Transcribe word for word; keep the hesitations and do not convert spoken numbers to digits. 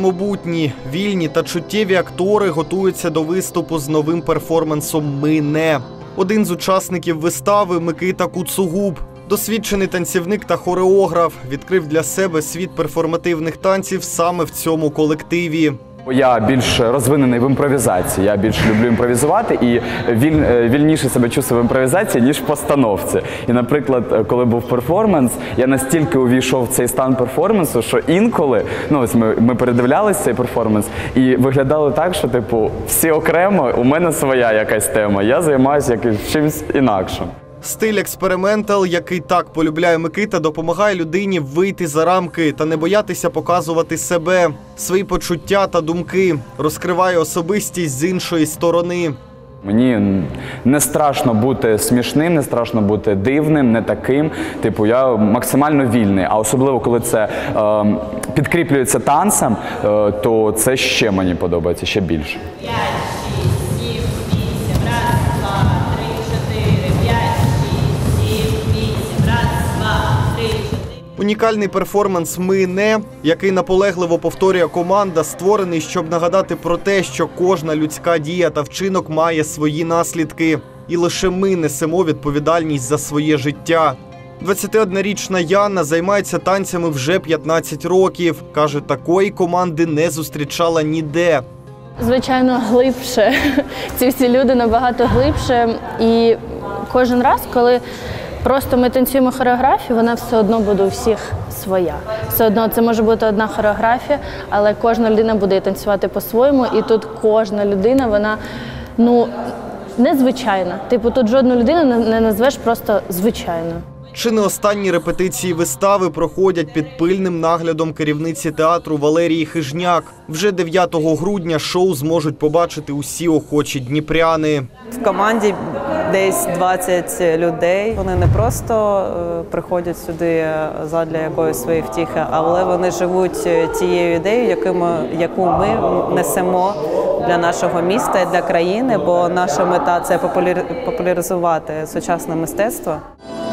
самобутні, вільні та чуттєві актори готуються до виступу з новим перформансом «Ми не». Один з учасників вистави – Микита Куцугуб. Досвідчений танцівник та хореограф відкрив для себе світ перформативних танців саме в цьому колективі. Я більш розвинений в імпровізації, я більш люблю імпровізувати і віль, вільніше себе чувствую в імпровізації, ніж в постановці. І, наприклад, коли був перформанс, я настільки увійшов в цей стан перформансу, що інколи, ну ось ми, ми передивлялися цей перформанс і виглядало так, що типу всі окремо, у мене своя якась тема, я займаюся якимось чимось інакшим. Стиль експериментал, який так полюбляє Микита, допомагає людині вийти за рамки та не боятися показувати себе, свої почуття та думки, розкриває особистість з іншої сторони. Мені не страшно бути смішним, не страшно бути дивним, не таким. Типу, я максимально вільний, а особливо, коли це е, підкріплюється танцем, е, то це ще мені подобається, ще більше. Унікальний перформанс «Ми не», який наполегливо повторює команда, створений, щоб нагадати про те, що кожна людська дія та вчинок має свої наслідки. І лише ми несемо відповідальність за своє життя. двадцятиоднорічна Яна займається танцями вже п'ятнадцять років. Каже, такої команди не зустрічала ніде. Звичайно, глибше. Ці всі люди набагато глибше. І кожен раз, коли просто ми танцюємо хореографію, вона все одно буде у всіх своя. Все одно це може бути одна хореографія, але кожна людина буде танцювати по-своєму. І тут кожна людина, вона, ну, незвичайна. Типу, тут жодну людину не назвеш просто звичайною. Чи не останні репетиції вистави проходять під пильним наглядом керівниці театру Валерії Хижняк. Вже дев'ятого грудня шоу зможуть побачити усі охочі дніпряни. В команді десь двадцять людей. Вони не просто приходять сюди задля якоїсь своєї втіхи, але вони живуть тією ідеєю, яку ми несемо для нашого міста і для країни, бо наша мета – це популяризувати сучасне мистецтво.